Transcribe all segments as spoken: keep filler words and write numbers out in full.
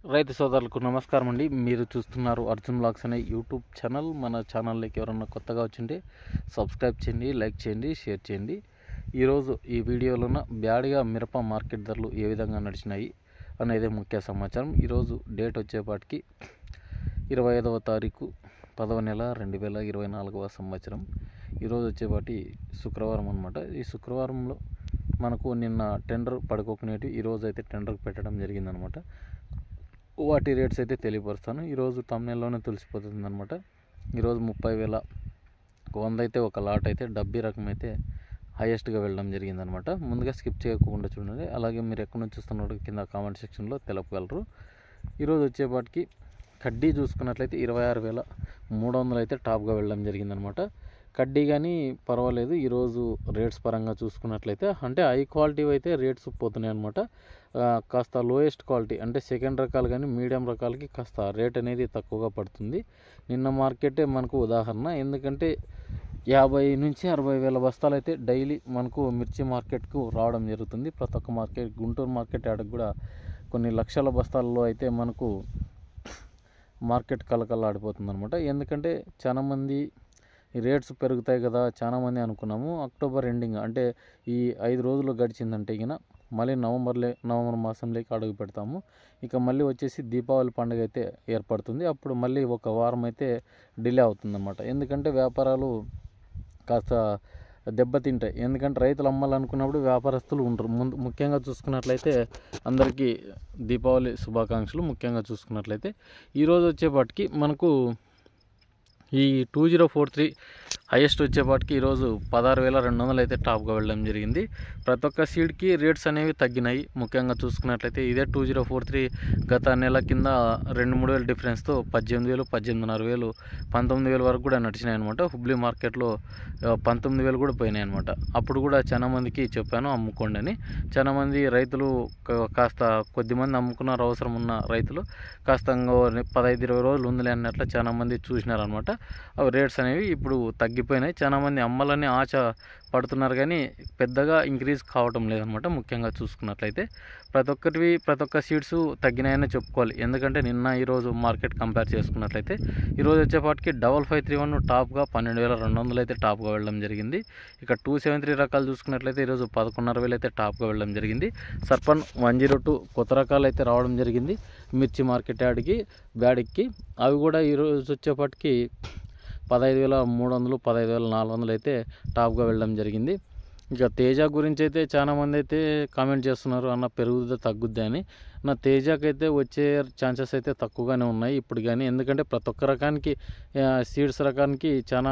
రైతు సోదరులకు నమస్కారం అండి. మీరు చూస్తున్నారు అర్జున్ బ్లాగ్స్ అనే యూట్యూబ్ ఛానల్. మన ఛానల్లోకి ఎవరన్నా కొత్తగా వచ్చింటే సబ్స్క్రైబ్ చేయండి, లైక్ చేయండి, షేర్ చేయండి. ఈరోజు ఈ వీడియోలోన బ్యాడ్గా మిరప మార్కెట్ ధరలు ఏ విధంగా నడిచినాయి అనేది ముఖ్య సమాచారం. ఈరోజు డేట్ వచ్చేపాటికి ఇరవై ఐదవ తారీఖు పదవ నెల రెండు వేల ఇరవై నాలుగవ సంవత్సరం. ఈరోజు వచ్చేపాటి శుక్రవారం అనమాట. ఈ శుక్రవారంలో మనకు నిన్న టెండర్ పడుకోకునేటి ఈరోజు అయితే టెండర్ పెట్టడం జరిగిందనమాట. వాటి రేట్స్ అయితే తెలియపరుస్తాను. ఈరోజు తమ్నెల్లోనే తెలిసిపోతుంది అనమాట. ఈరోజు ముప్పై వేల వంద అయితే ఒక లాట్ అయితే డబ్బీ రకం అయితే హైయెస్ట్గా వెళ్ళడం జరిగిందనమాట. ముందుగా స్కిప్ చేయకుండా చూడండి. అలాగే మీరు ఎక్కడి నుంచి చూస్తున్నారు కింద కామెంట్ సెక్షన్లో తెలపగలరు. ఈరోజు వచ్చేపాటికి కడ్డీ చూసుకున్నట్లయితే ఇరవై ఆరు వేల మూడు వందలు అయితే టాప్గా వెళ్ళడం జరిగిందనమాట. కడ్డీ కానీ పర్వాలేదు. ఈరోజు రేట్స్ పరంగా చూసుకున్నట్లయితే అంటే హై క్వాలిటీ అయితే రేట్స్ పోతున్నాయి అనమాట. కాస్త లోయెస్ట్ క్వాలిటీ అంటే సెకండ్ రకాలు కానీ మీడియం రకాలకి కాస్త రేట్ అనేది తక్కువగా పడుతుంది. నిన్న మార్కెటే మనకు ఉదాహరణ. ఎందుకంటే యాభై నుంచి అరవై వేల బస్తాలు అయితే డైలీ మనకు మిర్చి మార్కెట్కు రావడం జరుగుతుంది. ప్రతి ఒక్క మార్కెట్ గుంటూరు మార్కెట్ యాడకు కూడా కొన్ని లక్షల బస్తాల్లో అయితే మనకు మార్కెట్ కలకలాడిపోతుంది అనమాట. ఎందుకంటే చాలామంది ఈ రేట్స్ పెరుగుతాయి కదా చాలామంది అనుకున్నాము. అక్టోబర్ ఎండింగ్ అంటే ఈ ఐదు రోజులు గడిచిందంటే ఇక మళ్ళీ నవంబర్లే నవంబర్ మాసంలోకి అడుగు పెడతాము. ఇక మళ్ళీ వచ్చేసి దీపావళి పండుగ అయితే ఏర్పడుతుంది. అప్పుడు మళ్ళీ ఒక వారం అయితే డిలే అవుతుందన్నమాట. ఎందుకంటే వ్యాపారాలు కాస్త దెబ్బతింటాయి. ఎందుకంటే రైతులు అమ్మాలనుకున్నప్పుడు వ్యాపారస్తులు ఉండరు. ముందు ముఖ్యంగా చూసుకున్నట్లయితే అందరికీ దీపావళి శుభాకాంక్షలు. ముఖ్యంగా చూసుకున్నట్లయితే ఈరోజు వచ్చేపాటికి మనకు ఈ two zero four three highest వచ్చేపాటికి ఈరోజు పదహారు వేల రెండు వందలు అయితే టాప్గా వెళ్ళడం జరిగింది. ప్రతి ఒక్క సీడ్కి రేట్స్ అనేవి తగ్గినాయి. ముఖ్యంగా చూసుకున్నట్లయితే ఇదే టూ జీరో ఫోర్ త్రీ గత నెల కింద రెండు మూడు వేల డిఫరెన్స్తో పద్దెనిమిది వేలు పద్దెనిమిదిన్నర వేలు పంతొమ్మిది వేల వరకు కూడా నడిచినాయి అనమాట. హుబ్లీ మార్కెట్లో పంతొమ్మిది వేలు కూడా పోయినాయి అనమాట. అప్పుడు కూడా చాలా మందికి చెప్పాను అమ్ముకోండి అని. చాలామంది రైతులు కాస్త కొద్దిమంది అమ్ముకున్నారు. అవసరం ఉన్న రైతులు కాస్త పదహైదు ఇరవై రోజులు ఉందిలే అన్నట్లు చాలామంది చూసినారనమాట. అవి రేట్స్ అనేవి ఇప్పుడు తగ్గిపోయినాయి. చాలామంది అమ్మాలని ఆశ పడుతున్నారు కానీ పెద్దగా ఇంక్రీజ్ కావటం లేదనమాట. ముఖ్యంగా చూసుకున్నట్లయితే ప్రతి ఒక్కటివి ప్రతి ఒక్క సీడ్స్ తగ్గినాయని చెప్పుకోవాలి. ఎందుకంటే నిన్న ఈరోజు మార్కెట్ కంపేర్ చేసుకున్నట్లయితే ఈరోజు వచ్చేపాటికి డబల్ ఫైవ్ త్రీ వన్ టాప్గా పన్నెండు వేల రెండు వందలు అయితే టాప్గా వెళ్ళడం జరిగింది. ఇక టూ సెవెన్ త్రీ రకాలు చూసుకున్నట్లయితే ఈరోజు పదకొండున్నర వేలు అయితే టాప్గా వెళ్ళడం జరిగింది. సర్పన్ వన్ జీరో టూ కొత్త రకాలు అయితే రావడం జరిగింది మిర్చి మార్కెట్ యాడ్కి బ్యాడ్కి. అవి కూడా ఈరోజు వచ్చేపాటికి పదహైదు వేల మూడు వందలు పదహైదు వేల నాలుగు వందలు అయితే టాప్గా వెళ్ళడం జరిగింది. ఇక తేజ గురించి అయితే చాలామంది అయితే కామెంట్ చేస్తున్నారు అన్న పెరుగుద్దా తగ్గుద్దా అని. నా తేజకైతే వచ్చే ఛాన్సెస్ అయితే తక్కువగానే ఉన్నాయి ఇప్పుడు కానీ. ఎందుకంటే ప్రతి ఒక్క రకానికి సీడ్స్ రకానికి చాలా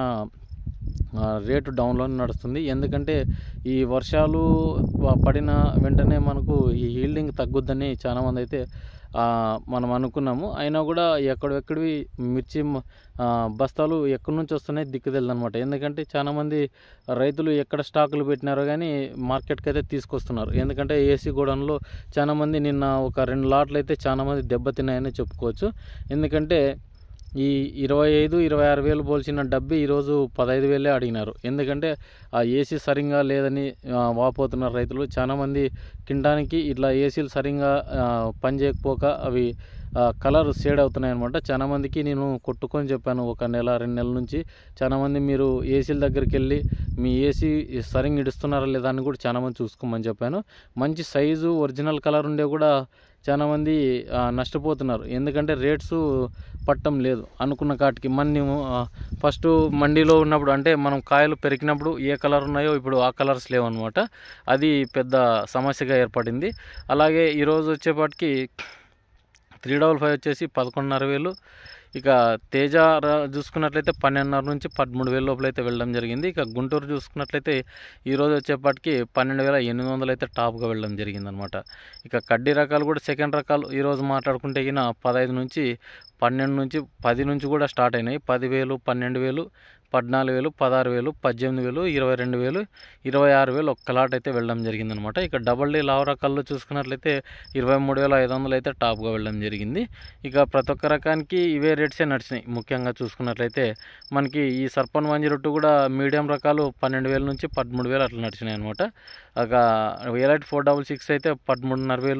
రేటు డౌన్లోనే నడుస్తుంది. ఎందుకంటే ఈ వర్షాలు పడిన వెంటనే మనకు ఈ హీల్డింగ్ తగ్గుద్దని చాలామంది అయితే మనం అనుకున్నాము. అయినా కూడా ఎక్కడెక్కడివి మిర్చి బస్తాలు ఎక్కడి నుంచి వస్తున్నాయి దిక్కుదెలదనమాట. ఎందుకంటే చాలామంది రైతులు ఎక్కడ స్టాకులు పెట్టినారో కానీ మార్కెట్కి అయితే తీసుకొస్తున్నారు. ఎందుకంటే ఏసీ గోడౌన్లో చాలామంది నిన్న ఒక రెండు లాట్లు అయితే చాలామంది దెబ్బతిన్నాయని చెప్పుకోవచ్చు. ఎందుకంటే ఈ ఇరవై ఐదు ఇరవై ఆరు వేలు పోల్చిన డబ్బి ఈరోజు పదహైదు వేలే అడిగినారు. ఎందుకంటే ఆ ఏసీ సరిగ్గా లేదని వాపోతున్నారు రైతులు. చాలామంది తినడానికి ఇట్లా ఏసీలు సరిగ్గా పని చేయకపోక అవి కలర్ షేడ్ అవుతున్నాయి అనమాట. చాలామందికి నేను కొట్టుకొని చెప్పాను ఒక నెల రెండు నెలల నుంచి. చాలామంది మీరు ఏసీల దగ్గరికి వెళ్ళి మీ ఏసీ సరిగ్గా ఇడుస్తున్నారా లేదా అని కూడా చాలామంది చూసుకోమని చెప్పాను. మంచి సైజు ఒరిజినల్ కలర్ ఉండే కూడా చాలామంది నష్టపోతున్నారు. ఎందుకంటే రేట్స్ పట్టం లేదు అనుకున్న కాటికి. మనం ఫస్ట్ మండీలో ఉన్నప్పుడు అంటే మనం కాయలు పెరిగినప్పుడు ఏ కలర్ ఉన్నాయో ఇప్పుడు ఆ కలర్స్ లేవన్నమాట. అది పెద్ద సమస్యగా ఏర్పడింది. అలాగే ఈరోజు వచ్చేపాటికి త్రీ డబల్ ఫైవ్ వచ్చేసి పదకొండున్నర వేలు. ఇక తేజ చూసుకున్నట్లయితే పన్నెండున్నర నుంచి పదమూడు వేల లోపల అయితే వెళ్ళడం జరిగింది. ఇక గుంటూరు చూసుకున్నట్లయితే ఈరోజు వచ్చేపాటికి పన్నెండు వేల ఎనిమిది వందలు అయితే టాప్గా వెళ్ళడం జరిగిందనమాట. ఇక కడ్డీ రకాలు కూడా సెకండ్ రకాలు ఈరోజు మాట్లాడుకుంటే గిన పదహైదు నుంచి పన్నెండు నుంచి పది నుంచి కూడా స్టార్ట్ అయినాయి. పదివేలు పన్నెండు వేలు పద్నాలుగు వేలు పదహారు వేలు పద్దెనిమిది వేలు ఇరవై రెండు వేలు ఇరవై ఆరు వేలు ఒక్క లాట్ అయితే వెళ్ళడం జరిగిందనమాట. ఇక డబల్ డీ లావ్ రకాల్లో చూసుకున్నట్లయితే ఇరవై మూడు వేల ఐదు వందలు అయితే టాప్గా వెళ్ళడం జరిగింది. ఇక ప్రతి ఒక్క రకానికి ఇవే రేట్సే నడిచినాయి. ముఖ్యంగా చూసుకున్నట్లయితే మనకి ఈ సర్పన్ వన్ జీరో టూ కూడా మీడియం రకాలు పన్నెండు వేల నుంచి పదమూడు వేలు అట్లా నడిచినాయి అనమాట. ఇక ఎలైట్ ఫోర్ డబల్ సిక్స్ అయితే పదమూడున్నర వేలు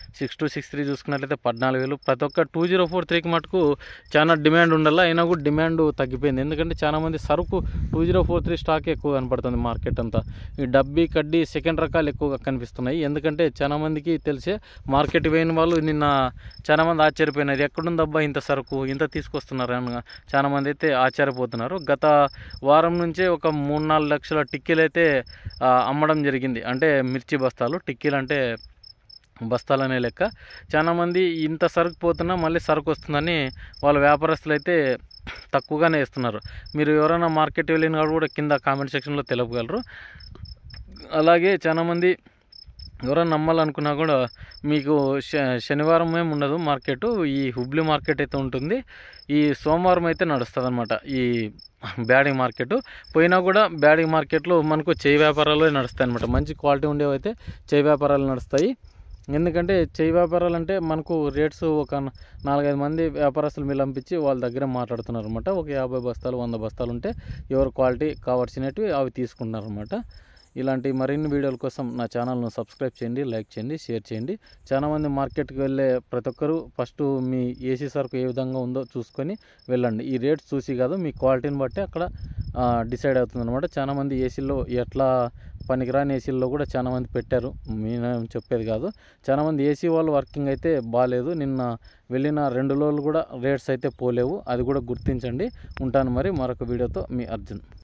సిక్స్ టూ సిక్స్ త్రీ చూసుకున్నట్లయితే పద్నాలుగు వేలు. ప్రతి ఒక్క టూ జీరో ఫోర్ త్రీకి మటుకు చాలా డిమాండ్ ఉండాలి, అయినా కూడా డిమాండ్ తగ్గిపోయింది. ఎందుకంటే చాలామంది సరుకు two zero four three stock ఎక్కువ కనపడుతుంది మార్కెట్ అంతా. ఈ డబ్బీ కడ్డీ సెకండ్ రకాలు ఎక్కువగా కనిపిస్తున్నాయి. ఎందుకంటే చాలామందికి తెలిసే మార్కెట్ పోయిన వాళ్ళు నిన్న చాలామంది ఆశ్చర్యపోయినారు, ఎక్కడుందబ్బా ఇంత సరుకు ఇంత తీసుకొస్తున్నారు అని చాలామంది అయితే ఆశ్చర్యపోతున్నారు. గత వారం నుంచే ఒక మూడు నాలుగు లక్షల టిక్కీలు అయితే అమ్మడం జరిగింది. అంటే మిర్చి బస్తాలు, టిక్కీలు అంటే బస్తాలనే లెక్క. చాలామంది ఇంత సరుకు పోతున్నా మళ్ళీ సరుకు వస్తుందని వాళ్ళ వ్యాపారస్తులు అయితే తక్కువగానే ఇస్తున్నారు. మీరు ఎవరైనా మార్కెట్ వెళ్ళిన కూడా కింద కామెంట్ సెక్షన్లో తెలుపగలరు. అలాగే చాలామంది ఎవరైనా నమ్మాలనుకున్నా కూడా మీకు శ శనివారం ఏమి ఉండదు మార్కెట్, ఈ హుబ్లీ మార్కెట్ అయితే ఉంటుంది. ఈ సోమవారం అయితే నడుస్తుంది అనమాట ఈ బ్యాడింగ్ మార్కెట్. పోయినా కూడా బ్యాడింగ్ మార్కెట్లో మనకు చేయి వ్యాపారాలు నడుస్తాయి అనమాట. మంచి క్వాలిటీ ఉండేవి అయితే చేయి వ్యాపారాలు నడుస్తాయి. ఎందుకంటే చేయి వ్యాపారాలు అంటే మనకు రేట్స్ ఒక నాలుగైదు మంది వ్యాపారస్తులు మీరు పంపించి వాళ్ళ దగ్గర మాట్లాడుతున్నారు అనమాట. ఒక యాభై బస్తాలు వంద బస్తాలు ఉంటే ఎవరు క్వాలిటీ కావాల్సినవి అవి తీసుకుంటున్నారు అనమాట. ఇలాంటి మరిన్ని వీడియోల కోసం నా ఛానల్ను సబ్స్క్రైబ్ చేయండి, లైక్ చేయండి, షేర్ చేయండి. చాలామంది మార్కెట్కి వెళ్ళే ప్రతి ఒక్కరూ ఫస్ట్ మీ ఏసీ సరుకు ఏ విధంగా ఉందో చూసుకొని వెళ్ళండి. ఈ రేట్స్ చూసి కాదు, మీ క్వాలిటీని బట్టి అక్కడ డిసైడ్ అవుతుంది అనమాట. చాలామంది ఏసీల్లో ఎట్లా పనికిరాని ఏసీల్లో కూడా చాలామంది పెట్టారు, నేను చెప్పేది కాదు. చాలామంది ఏసీ వాళ్ళు వర్కింగ్ అయితే బాగాలేదు. నిన్న వెళ్ళిన రెండు రోజులు కూడా రేట్స్ అయితే పోలేవు, అది కూడా గుర్తించండి. ఉంటాను మరి మరొక వీడియోతో, మీ అర్జున్.